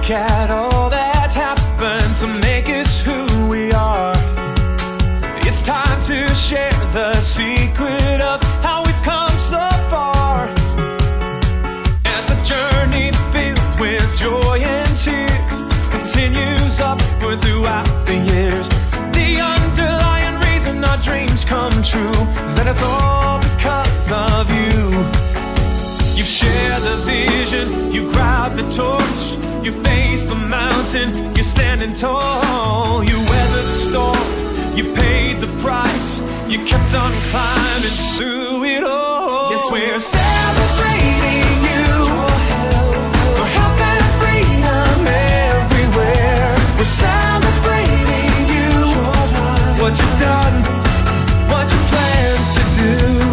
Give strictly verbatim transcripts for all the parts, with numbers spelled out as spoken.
look at all that's happened to make us who we are. It's time to share the secret of how we've come so far. As the journey filled with joy and tears continues upward throughout the years, the underlying reason our dreams come true is that it's all because of you. You share the vision, you grab the torch, you face the mountain, you're standing tall. You weather the storm, you paid the price, you kept on climbing through it all. Yes, we're celebrating you for health and freedom everywhere. We're celebrating you, what you've done, what you plan to do.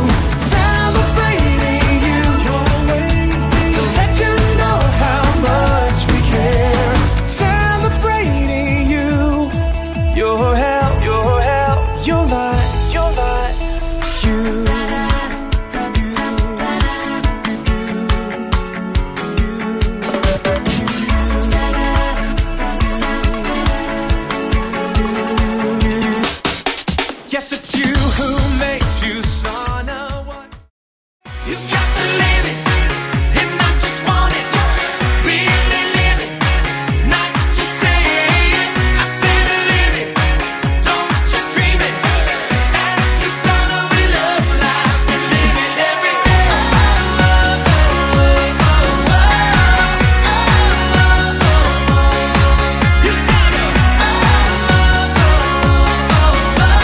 Yes, it's you who makes you son of what you got to live it, and not just want it, really live it, not just say it. I said live it, don't just dream it. And you son of we love life, we live it every day. Oh, oh, oh, oh, oh, oh, oh, oh. You son of oh, oh, oh, oh, oh.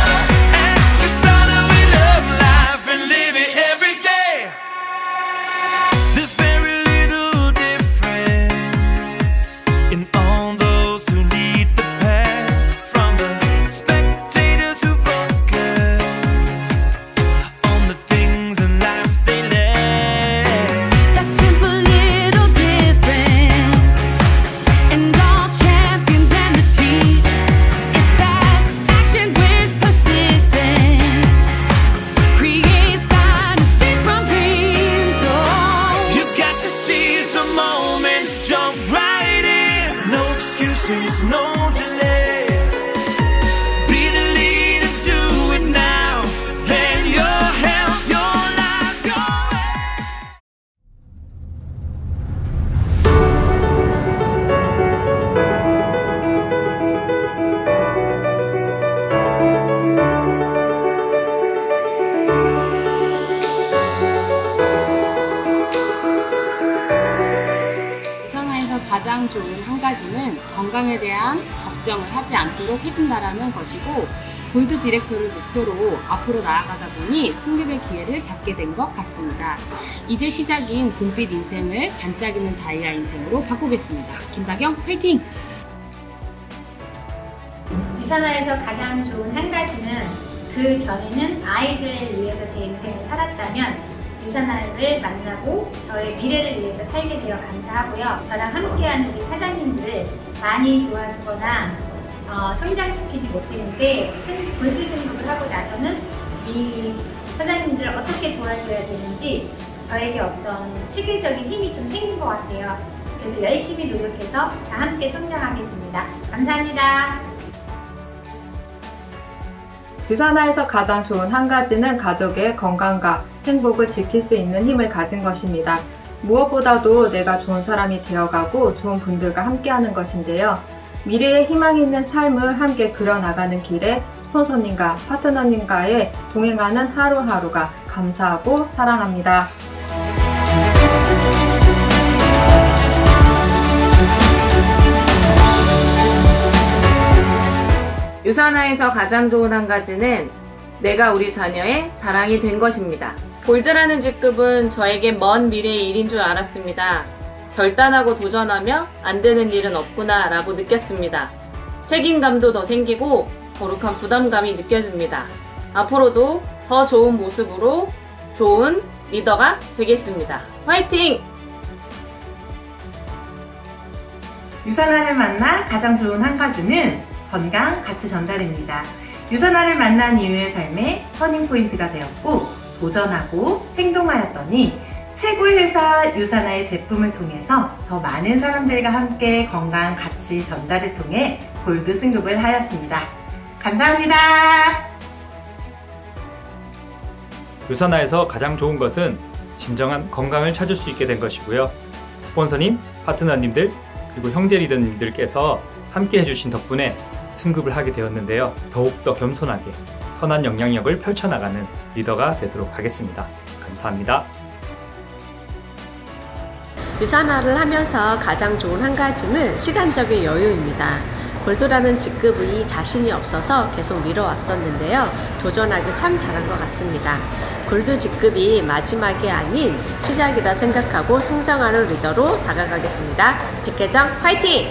No delay. Be the leader, do it now. Plan your health, your life, your way. 유산화에서 가장 좋은 한 가지는 건강에 대한 걱정을 하지 않도록 해준다라는 것이고, 골드 디렉터를 목표로 앞으로 나아가다 보니 승급의 기회를 잡게 된 것 같습니다. 이제 시작인 금빛 인생을 반짝이는 다이아 인생으로 바꾸겠습니다. 김다경 화이팅! 유산화에서 가장 좋은 한 가지는 그 전에는 아이들을 위해서 제 인생을 살았다면 유산화를 만나고 저의 미래를 위해서 살게 되어 감사하고요. 저랑 함께하는 우리 사장님들을 많이 도와주거나 어, 성장시키지 못했는데 골드 승급을 하고 나서는 이 사장님들을 어떻게 도와줘야 되는지 저에게 어떤 체계적인 힘이 좀 생긴 것 같아요. 그래서 열심히 노력해서 다 함께 성장하겠습니다. 감사합니다. 유산화에서 가장 좋은 한 가지는 가족의 건강과 행복을 지킬 수 있는 힘을 가진 것입니다. 무엇보다도 내가 좋은 사람이 되어가고 좋은 분들과 함께하는 것인데요. 미래에 희망이 있는 삶을 함께 그려나가는 길에 스폰서님과 파트너님과의 동행하는 하루하루가 감사하고 사랑합니다. 유산화에서 가장 좋은 한 가지는 내가 우리 자녀의 자랑이 된 것입니다. 골드라는 직급은 저에게 먼 미래의 일인 줄 알았습니다. 결단하고 도전하며 안 되는 일은 없구나 라고 느꼈습니다. 책임감도 더 생기고 거룩한 부담감이 느껴집니다. 앞으로도 더 좋은 모습으로 좋은 리더가 되겠습니다. 화이팅! 유산화를 만나 가장 좋은 한 가지는 건강 가치 전달입니다. 유산화를 만난 이후의 삶에 터닝포인트가 되었고 도전하고 행동하였더니 최고의 회사 유사나의 제품을 통해서 더 많은 사람들과 함께 건강 가치 전달을 통해 골드 승급을 하였습니다. 감사합니다. 유사나에서 가장 좋은 것은 진정한 건강을 찾을 수 있게 된 것이고요. 스폰서님, 파트너님들, 그리고 형제 리더님들께서 함께 해주신 덕분에 승급을 하게 되었는데요. 더욱더 겸손하게 선한 영향력을 펼쳐나가는 리더가 되도록 하겠습니다. 감사합니다. 유사나를 하면서 가장 좋은 한 가지는 시간적인 여유입니다. 골드라는 직급이 자신이 없어서 계속 미뤄왔었는데요. 도전하길 참 잘한 것 같습니다. 골드 직급이 마지막이 아닌 시작이라 생각하고 성장하는 리더로 다가가겠습니다. 백혜정 화이팅!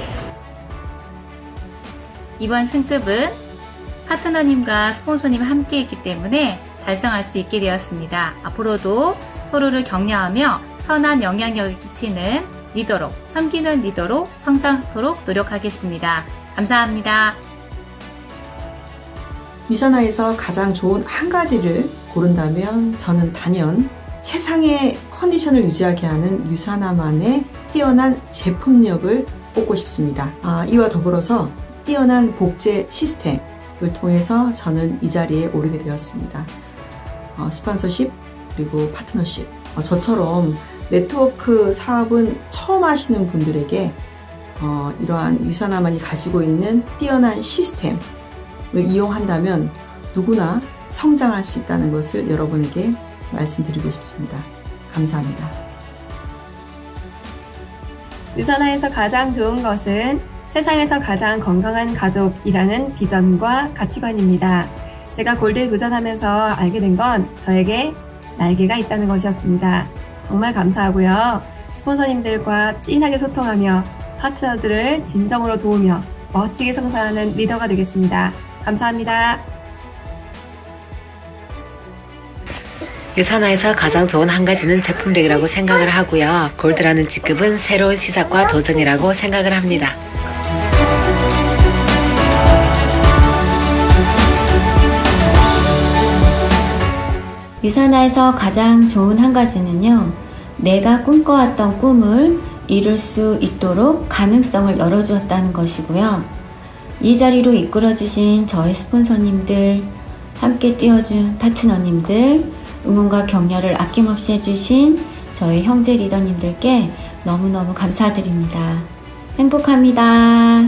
이번 승급은 파트너님과 스폰서님이 함께 했기 때문에 달성할 수 있게 되었습니다. 앞으로도 서로를 격려하며 선한 영향력을 끼치는 리더로, 섬기는 리더로 성장하도록 노력하겠습니다. 감사합니다. 유사나에서 가장 좋은 한 가지를 고른다면 저는 단연 최상의 컨디션을 유지하게 하는 유사나만의 뛰어난 제품력을 꼽고 싶습니다. 아, 이와 더불어서 뛰어난 복제 시스템을 통해서 저는 이 자리에 오르게 되었습니다. 어, 스폰서십 그리고 파트너십, 어, 저처럼 네트워크 사업은 처음 하시는 분들에게 어, 이러한 유사나만이 가지고 있는 뛰어난 시스템을 이용한다면 누구나 성장할 수 있다는 것을 여러분에게 말씀드리고 싶습니다. 감사합니다. 유사나에서 가장 좋은 것은 세상에서 가장 건강한 가족이라는 비전과 가치관입니다. 제가 골드에 도전하면서 알게 된 건 저에게 날개가 있다는 것이었습니다. 정말 감사하고요. 스폰서님들과 찐하게 소통하며 파트너들을 진정으로 도우며 멋지게 성장하는 리더가 되겠습니다. 감사합니다. 유사나에서 가장 좋은 한 가지는 제품력이라고 생각을 하고요. 골드라는 직급은 새로운 시작과 도전이라고 생각을 합니다. 유사나에서 가장 좋은 한 가지는요, 내가 꿈꿔왔던 꿈을 이룰 수 있도록 가능성을 열어주었다는 것이고요. 이 자리로 이끌어주신 저의 스폰서님들, 함께 뛰어준 파트너님들, 응원과 격려를 아낌없이 해주신 저의 형제 리더님들께 너무너무 감사드립니다. 행복합니다.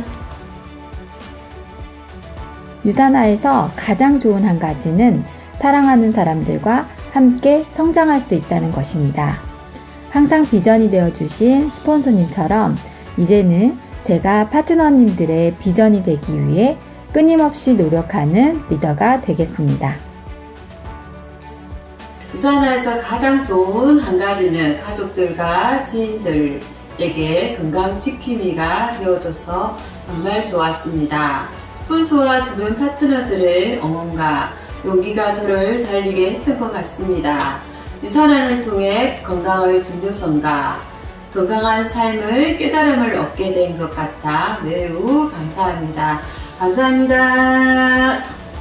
유사나에서 가장 좋은 한 가지는 사랑하는 사람들과 함께 성장할 수 있다는 것입니다. 항상 비전이 되어주신 스폰서님처럼 이제는 제가 파트너님들의 비전이 되기 위해 끊임없이 노력하는 리더가 되겠습니다. 유사나에서 가장 좋은 한 가지는 가족들과 지인들에게 건강 지킴이가 되어줘서 정말 좋았습니다. 스폰서와 주변 파트너들의 응원과 용기가 저를 달리게 했던 것 같습니다. 유사나를 통해 건강의 중요성과 건강한 삶을 깨달음을 얻게 된 것 같아 매우 감사합니다. 감사합니다.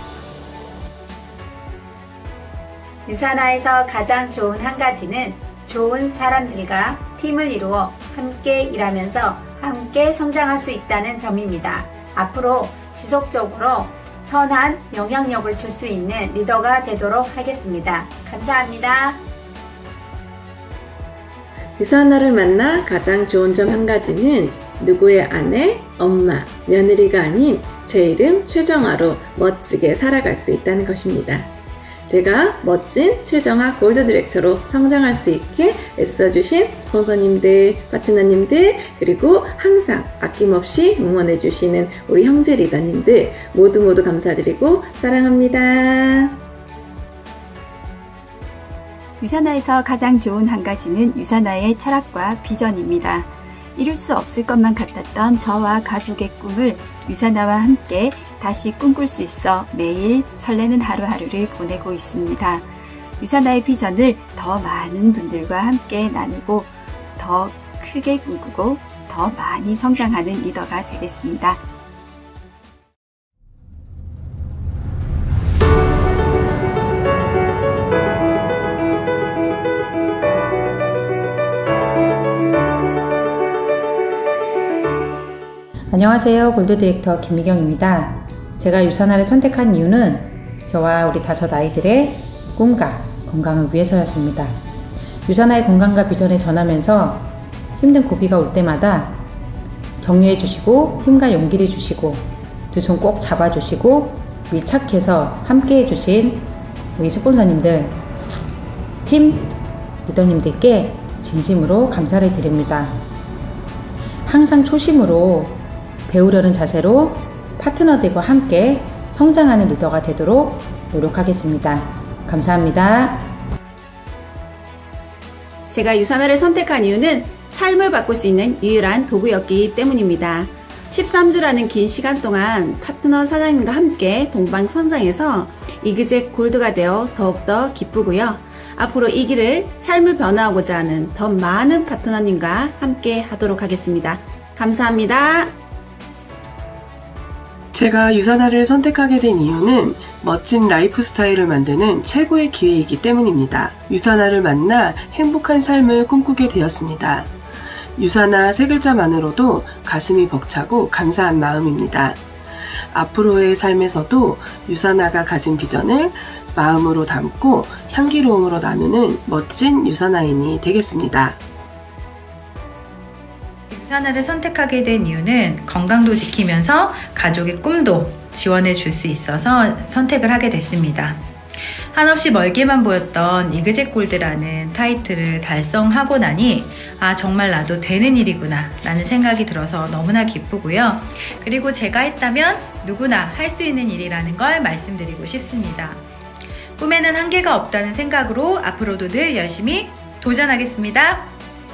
유사나에서 가장 좋은 한 가지는 좋은 사람들과 팀을 이루어 함께 일하면서 함께 성장할 수 있다는 점입니다. 앞으로 지속적으로 선한 영향력을 줄 수 있는 리더가 되도록 하겠습니다. 감사합니다. 유사나를 만나 가장 좋은 점 한 가지는 누구의 아내, 엄마, 며느리가 아닌 제 이름 최정아로 멋지게 살아갈 수 있다는 것입니다. 제가 멋진 최정아 골드 디렉터로 성장할 수 있게 애써주신 스폰서님들, 파트너님들, 그리고 항상 아낌없이 응원해주시는 우리 형제 리더님들 모두 모두 감사드리고 사랑합니다. 유사나에서 가장 좋은 한 가지는 유사나의 철학과 비전입니다. 이룰 수 없을 것만 같았던 저와 가족의 꿈을 유사나와 함께 다시 꿈꿀 수 있어 매일 설레는 하루하루를 보내고 있습니다. 유사나의 비전을 더 많은 분들과 함께 나누고 더 크게 꿈꾸고 더 많이 성장하는 리더가 되겠습니다. 안녕하세요. 골드 디렉터 김미경입니다. 제가 유산화를 선택한 이유는 저와 우리 다섯 아이들의 꿈과 건강을 위해서였습니다. 유산화의 건강과 비전을 전하면서 힘든 고비가 올 때마다 격려해 주시고 힘과 용기를 주시고 두 손 꼭 잡아주시고 밀착해서 함께 해주신 우리 스폰서님들, 팀 리더님들께 진심으로 감사를 드립니다. 항상 초심으로 배우려는 자세로 파트너들과 함께 성장하는 리더가 되도록 노력하겠습니다. 감사합니다. 제가 유산화를 선택한 이유는 삶을 바꿀 수 있는 유일한 도구였기 때문입니다. 십삼 주라는 긴 시간 동안 파트너 사장님과 함께 동방선상에서 이그젝 골드가 되어 더욱더 기쁘고요. 앞으로 이 길을 삶을 변화하고자 하는 더 많은 파트너님과 함께 하도록 하겠습니다. 감사합니다. 제가 유산화를 선택하게 된 이유는 멋진 라이프 스타일을 만드는 최고의 기회이기 때문입니다. 유산화를 만나 행복한 삶을 꿈꾸게 되었습니다. 유산화 세 글자만으로도 가슴이 벅차고 감사한 마음입니다. 앞으로의 삶에서도 유산화가 가진 비전을 마음으로 담고 향기로움으로 나누는 멋진 유산화인이 되겠습니다. 유산화를 선택하게 된 이유는 건강도 지키면서 가족의 꿈도 지원해 줄 수 있어서 선택을 하게 됐습니다. 한없이 멀게만 보였던 이그젝 골드라는 타이틀을 달성하고 나니 아 정말 나도 되는 일이구나 라는 생각이 들어서 너무나 기쁘고요. 그리고 제가 했다면 누구나 할 수 있는 일이라는 걸 말씀드리고 싶습니다. 꿈에는 한계가 없다는 생각으로 앞으로도 늘 열심히 도전하겠습니다.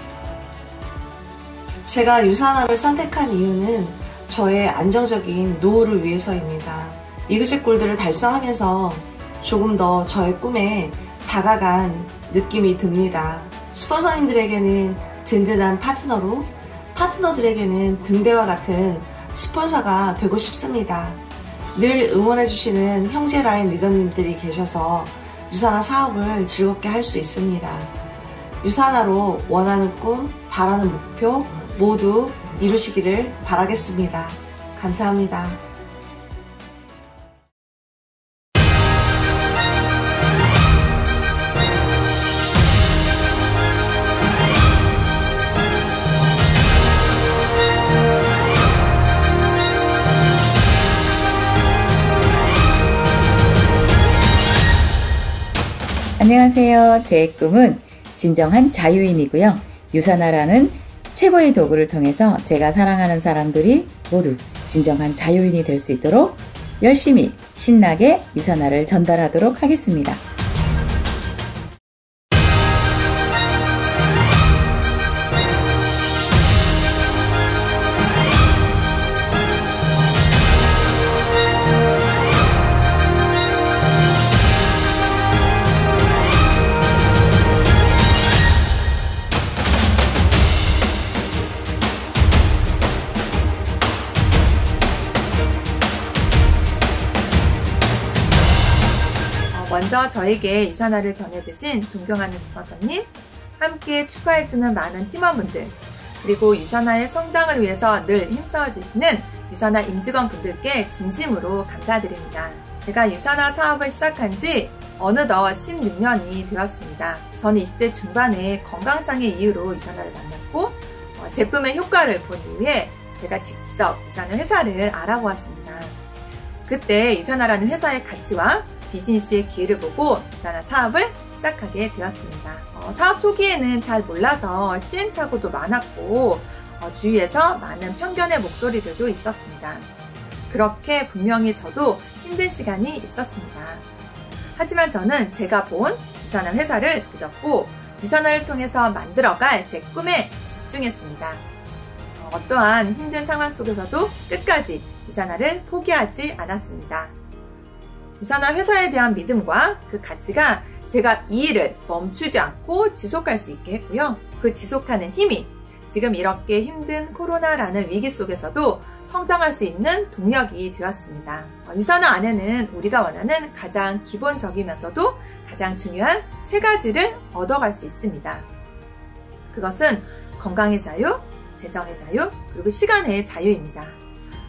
제가 유산화를 선택한 이유는 저의 안정적인 노후를 위해서입니다. 이그젝 골드를 달성하면서 조금 더 저의 꿈에 다가간 느낌이 듭니다. 스폰서님들에게는 든든한 파트너로, 파트너들에게는 등대와 같은 스폰서가 되고 싶습니다. 늘 응원해주시는 형제 라인 리더님들이 계셔서 유산화 사업을 즐겁게 할 수 있습니다. 유산화로 원하는 꿈, 바라는 목표 모두 이루시기를 바라겠습니다. 감사합니다. 안녕하세요. 제 꿈은 진정한 자유인이고요. 유산화라는 최고의 도구를 통해서 제가 사랑하는 사람들이 모두 진정한 자유인이 될 수 있도록 열심히 신나게 유산화를 전달하도록 하겠습니다. 먼저 저에게 유산화를 전해주신 존경하는 스폰서님, 함께 축하해주는 많은 팀원분들, 그리고 유산화의 성장을 위해서 늘 힘써주시는 유산화 임직원분들께 진심으로 감사드립니다. 제가 유산화 사업을 시작한 지 어느덧 십육 년이 되었습니다. 저는 이십 대 중반에 건강상의 이유로 유산화를 만났고 어, 제품의 효과를 본 이후에 제가 직접 유산화 회사를 알아보았습니다. 그때 유산화라는 회사의 가치와 비즈니스의 기회를 보고 유산화 사업을 시작하게 되었습니다. 어, 사업 초기에는 잘 몰라서 시행착오도 많았고 어, 주위에서 많은 편견의 목소리들도 있었습니다. 그렇게 분명히 저도 힘든 시간이 있었습니다. 하지만 저는 제가 본 유산화 회사를 믿었고 유산화를 통해서 만들어갈 제 꿈에 집중했습니다. 어, 어떠한 힘든 상황 속에서도 끝까지 유산화를 포기하지 않았습니다. 유산화 회사에 대한 믿음과 그 가치가 제가 이 일을 멈추지 않고 지속할 수 있게 했고요. 그 지속하는 힘이 지금 이렇게 힘든 코로나라는 위기 속에서도 성장할 수 있는 동력이 되었습니다. 유산화 안에는 우리가 원하는 가장 기본적이면서도 가장 중요한 세 가지를 얻어갈 수 있습니다. 그것은 건강의 자유, 재정의 자유, 그리고 시간의 자유입니다.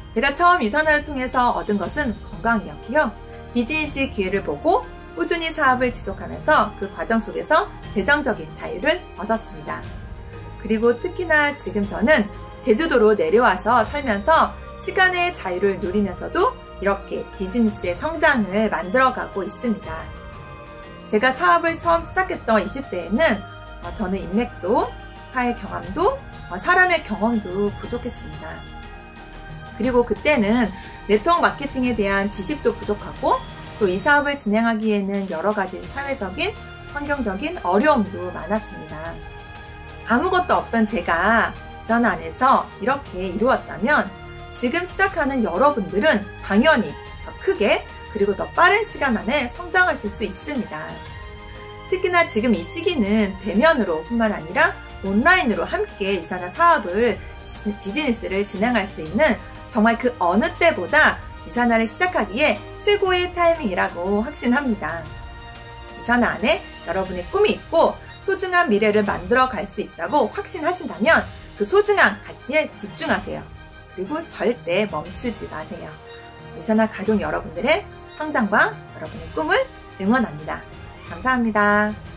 제가 처음 유산화를 통해서 얻은 것은 건강이었고요. 비즈니스의 기회를 보고 꾸준히 사업을 지속하면서 그 과정 속에서 재정적인 자유를 얻었습니다. 그리고 특히나 지금 저는 제주도로 내려와서 살면서 시간의 자유를 누리면서도 이렇게 비즈니스의 성장을 만들어가고 있습니다. 제가 사업을 처음 시작했던 이십 대에는 저는 인맥도, 사회 경험도, 사람의 경험도 부족했습니다. 그리고 그때는 네트워크 마케팅에 대한 지식도 부족하고 또 이 사업을 진행하기에는 여러 가지 사회적인, 환경적인 어려움도 많았습니다. 아무것도 없던 제가 유산화 안에서 이렇게 이루었다면 지금 시작하는 여러분들은 당연히 더 크게 그리고 더 빠른 시간 안에 성장하실 수 있습니다. 특히나 지금 이 시기는 대면으로 뿐만 아니라 온라인으로 함께 유산화 사업을, 비즈니스를 진행할 수 있는 정말 그 어느 때보다 유산화를 시작하기에 최고의 타이밍이라고 확신합니다. 유산화 안에 여러분의 꿈이 있고 소중한 미래를 만들어 갈 수 있다고 확신하신다면 그 소중한 가치에 집중하세요. 그리고 절대 멈추지 마세요. 유산화 가족 여러분들의 성장과 여러분의 꿈을 응원합니다. 감사합니다.